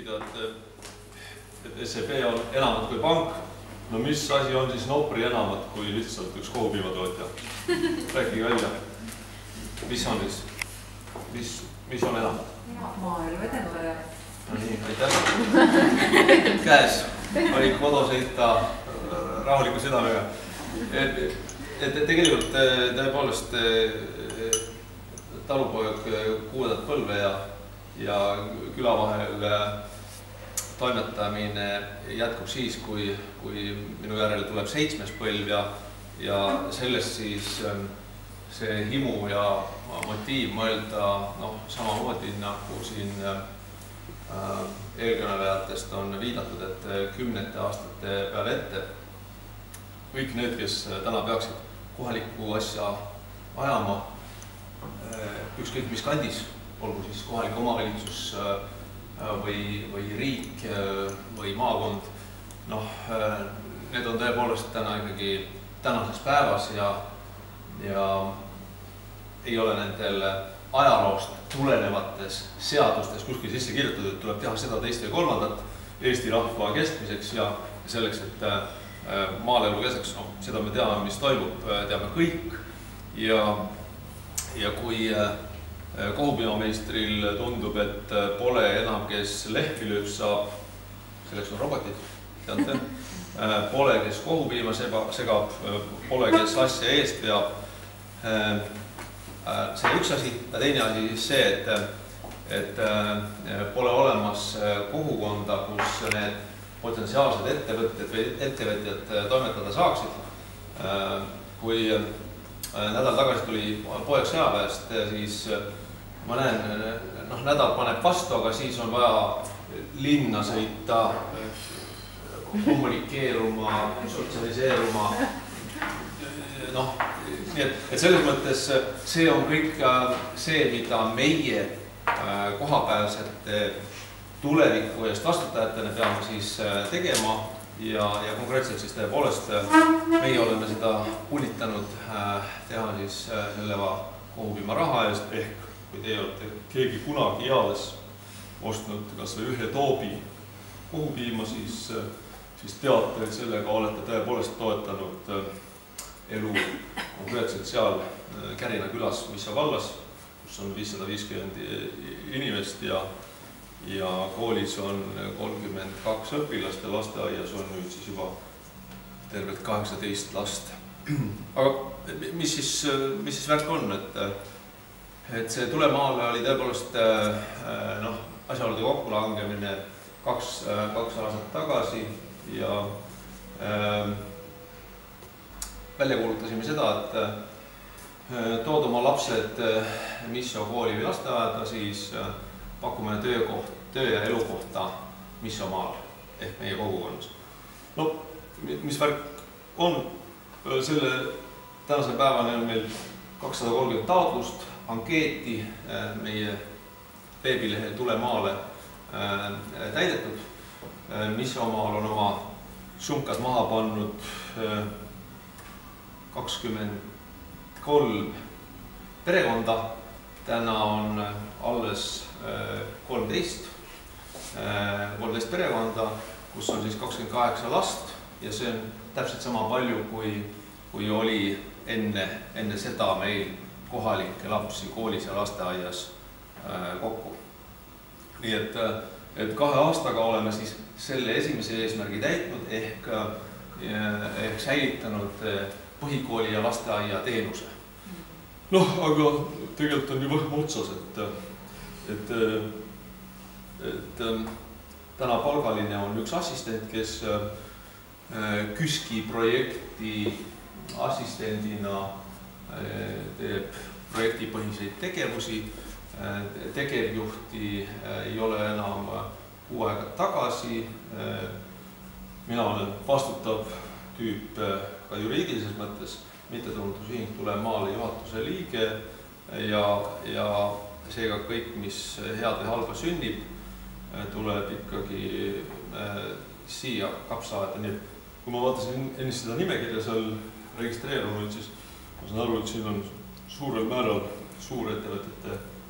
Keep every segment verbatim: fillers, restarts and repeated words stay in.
küsida, et S E B on enamat kui pank. No mis asi on siis Nopri enamat kui lihtsalt üks kohupiimatootja? Rääkige välja. Mis on siis? Mis, mis on enamat? Maaelu edendaja. No nii, aitäh. Käes oli kodu sõita rahuliku südamega. Et, et tegelikult tõepoolest talupoeg kuuendat põlve ja, ja küla vahel toimetamine jätkub siis, kui, kui minu järele tuleb seitsmes põlv ja, ja sellest siis see himu ja motiiv mõelda noh, samamoodi nagu siin äh, eelkõnelejatest on viidatud, et kümnete aastate peale ette kõik need, kes täna peaksid kohalikku asja ajama, ükskõik mis kandis, olgu siis kohalik omavalitsus või, või riik või maakond, noh, need on tõepoolest täna ikkagi tänases päevas ja, ja ei ole nendel ajaloost tulenevates seadustes kuskil sisse kirjutatud, et tuleb teha seda, teist ja kolmandat Eesti rahva kestmiseks ja selleks, et maalelu keseks, no, seda me teame, mis toimub, teame kõik ja, ja kui kohupiimameistril tundub, et pole enam, kes lehvi lööb saab, selleks on robotid, teate, pole, kes kohupiima segab, pole, kes asja eest veab, see on üks asi ja teine asi siis see, et, et pole olemas kogukonda, kus need potentsiaalsed ettevõtted või ettevõtjad toimetada saaksid. Kui nädal tagasi tuli poeg sõjaväest, siis ma näen, noh, nädal paneb vastu, aga siis on vaja linna sõita, kommunikeeruma, sotsialiseeruma. Noh, nii et, et selles mõttes see on kõik see, mida meie kohapealsete tuleviku eest vastutajatena peame siis tegema ja, ja konkreetselt siis tõepoolest meie oleme seda unitanud teha siis selleva kohupiima raha eest, ehk kui teie olete keegi kunagi eales ostnud kas või ühe toobi kohupiima, siis, siis teate, et sellega olete tõepoolest toetanud elu konkreetselt seal Kärina külas Missa vallas, kus on viissada viiskümmend inimest ja ja koolis on kolmkümmend kaks õpilast ja lasteaias on nüüd siis juba tervelt kaheksateist last. Aga mis siis, mis siis värk on, et, et see tulemaale oli tõepoolest noh, asjaolude kokkulangemine kaks, kaks aastat tagasi ja äh, välja kuulutasime seda, et tood oma lapsed Misso kooli või lasteaeda, siis pakume töökoht, töö ja elukohta Misso maal ehk meie kogukonnas. No, mis värk on? Selle tänase päevani on meil kakssada kolmkümmend taotlust, ankeeti meie veebilehel Tulemaale täidetud. Misso maal on oma sumkad maha pannud kakskümmend kolm perekonda. Täna on alles kolmteist, kolmteist perekonda, kus on siis kakskümmend kaheksa last ja see on täpselt sama palju, kui, kui oli enne, enne seda meil kohalikke lapsi koolis ja lasteaias kokku. Nii et, et kahe aastaga oleme siis selle esimese eesmärgi täitnud ehk, ehk säilitanud põhikooli ja lasteaia teenuse. Noh, aga tegelikult on ju võhm otsas, et, et, et täna palgaline on üks assistent, kes KÜSK-i projekti assistendina teeb projektipõhiseid tegevusi. Tegevjuhti ei ole enam kuu aega tagasi. Mina olen vastutav tüüp ka juriidilises mõttes, mittetulundusühing Tulemaale juhatuse liige ja, ja seega kõik, mis head või halba sünnib, tuleb ikkagi äh, siia kapsaaeda. Nii, kui ma vaatasin ennist seda nimekirja seal registreerunud, siis ma saan aru, et siin on suurel määral suurettevõtete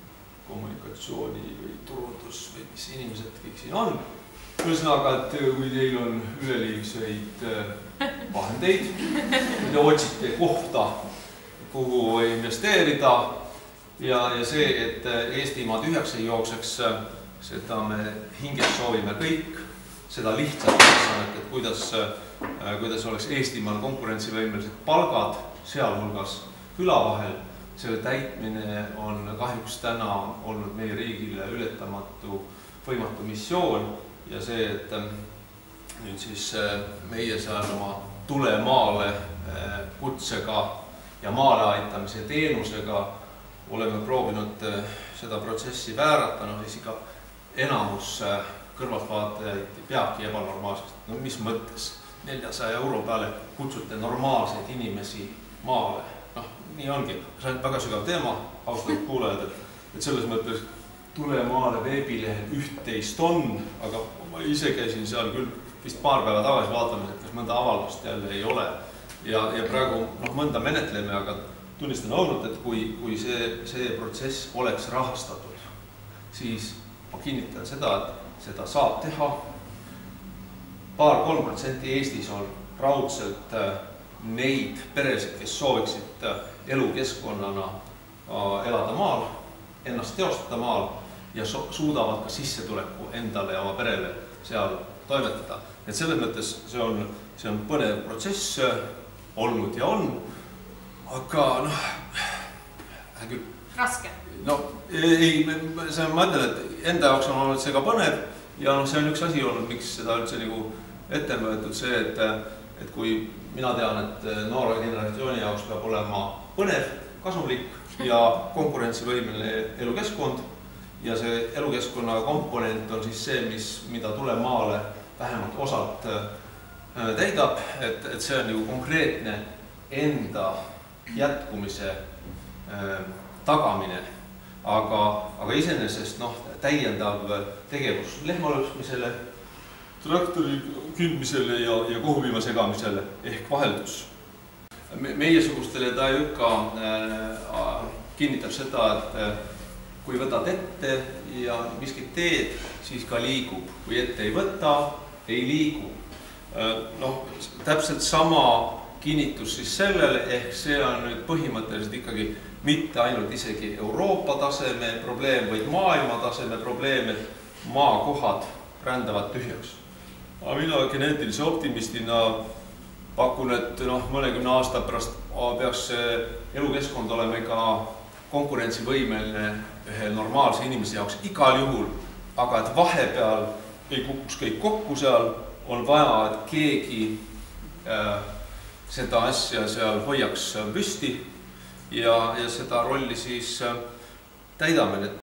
kommunikatsiooni või turundus või mis inimesed kõik siin on. Ühesõnaga, et kui teil on üleliigseid vahendeid, kui te otsite kohta, kuhu investeerida ja, ja see, et Eestimaa tühjaks ei jookseks, seda me hinges soovime kõik, seda lihtsalt ülesannet, et kuidas, kuidas oleks Eestimaal konkurentsivõimelised palgad, sealhulgas küla vahel. Selle täitmine on kahjuks täna olnud meie riigile ületamatu võimatu missioon ja see, et nüüd siis meie seal oma tule maale kutsega ja maale aitamise teenusega oleme proovinud seda protsessi väärata, no siis ikka enamus kõrvaltvaatajaid peabki ebanormaalseks. No mis mõttes? neljasaja euro peale kutsute normaalseid inimesi maale. Noh, nii ongi. See on väga sügav teema, austatud kuulajad, et, et selles mõttes tule maale veebilehel üht-teist on, aga ma ise käisin seal küll vist paar päeva tagasi vaatamas, et kas mõnda avaldust jälle ei ole. Ja, ja praegu noh, mõnda menetleme, aga tunnistan ausalt, et kui, kui see, see protsess oleks rahastatud, siis ma kinnitan seda, et seda saab teha. Paar-kolm protsenti Eestis on raudselt neid peresid, kes sooviksid elukeskkonnana elada maal, ennast teostada maal ja suudavad ka sissetuleku endale ja oma perele seal toimetada. Et selles mõttes see on, see on põnev protsess olnud ja on, aga noh, küll. Raske. No ei, see ma ütlen, et enda jaoks on olnud see ka põnev ja noh, see on üks asi olnud, miks seda üldse nagu ette võetud see, et, et kui mina tean, et noore generatsiooni jaoks peab olema põnev, kasumlik ja konkurentsivõimeline elukeskkond ja see elukeskkonna komponent on siis see, mis, mida tule maale vähemalt osalt täidab, et, et see on nagu konkreetne enda jätkumise tagamine, aga, aga iseenesest noh, täiendav tegevus lehmalõpsmisele, traktori kündmisele ja, ja kohupiima segamisele ehk vaheldus. Meiesugustele ta ikka äh, kinnitab seda, et äh, kui võtad ette ja miskit teed, siis ka liigub. Kui ette ei võta, ei liigu. Äh, noh, täpselt sama kinnitus siis sellele, ehk see on nüüd põhimõtteliselt ikkagi mitte ainult isegi Euroopa taseme probleem, vaid maailma taseme probleem, et maakohad rändavad tühjaks. Aga mina geneetilise optimistina pakun, et noh, mõnekümne aasta pärast peaks elukeskkond olema ikka konkurentsivõimeline ühe normaalse inimese jaoks igal juhul, aga et vahepeal ei kukuks kõik kokku seal, on vaja, et keegi äh, seda asja seal hoiaks püsti ja, ja seda rolli siis äh, täidame.